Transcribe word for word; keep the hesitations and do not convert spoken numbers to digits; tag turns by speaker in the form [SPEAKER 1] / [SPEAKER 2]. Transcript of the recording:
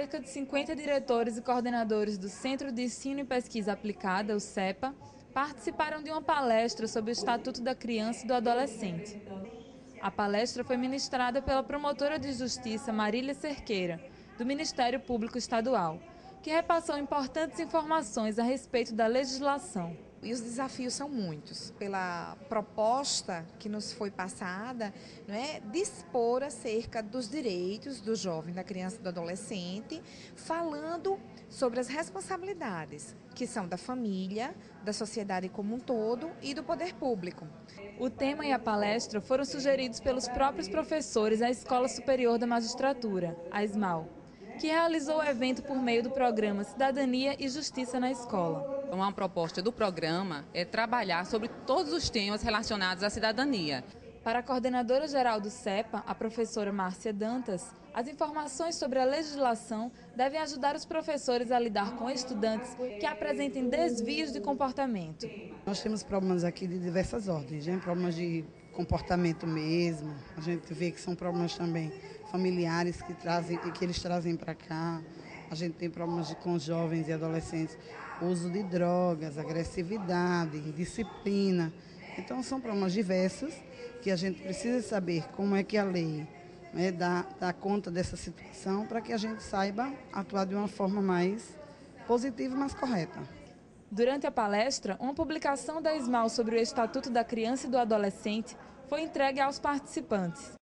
[SPEAKER 1] cerca de cinquenta diretores e coordenadores do Centro de Ensino e Pesquisa Aplicada, o CEPA, participaram de uma palestra sobre o Estatuto da Criança e do Adolescente. A palestra foi ministrada pela promotora de Justiça Marília Cerqueira, do Ministério Público Estadual, que repassou importantes informações a respeito da legislação.
[SPEAKER 2] E os desafios são muitos. Pela proposta que nos foi passada, não é, dispor acerca dos direitos do jovem, da criança e do adolescente, falando sobre as responsabilidades que são da família, da sociedade como um todo e do poder público.
[SPEAKER 1] O tema e a palestra foram sugeridos pelos próprios professores da Escola Superior da Magistratura, a ESMAU, que realizou o evento por meio do programa Cidadania e Justiça na Escola.
[SPEAKER 3] Uma proposta do programa é trabalhar sobre todos os temas relacionados à cidadania.
[SPEAKER 1] Para a coordenadora geral do CEPA, a professora Márcia Dantas, as informações sobre a legislação devem ajudar os professores a lidar com estudantes que apresentem desvios de comportamento.
[SPEAKER 4] Nós temos problemas aqui de diversas ordens, né? Problemas de comportamento mesmo, a gente vê que são problemas também familiares que, trazem, que eles trazem para cá. A gente tem problemas de, com jovens e adolescentes, uso de drogas, agressividade, indisciplina. Então são problemas diversos que a gente precisa saber como é que a lei, né, dá, dá conta dessa situação para que a gente saiba atuar de uma forma mais positiva e mais correta.
[SPEAKER 1] Durante a palestra, uma publicação da ESMAU sobre o Estatuto da Criança e do Adolescente foi entregue aos participantes.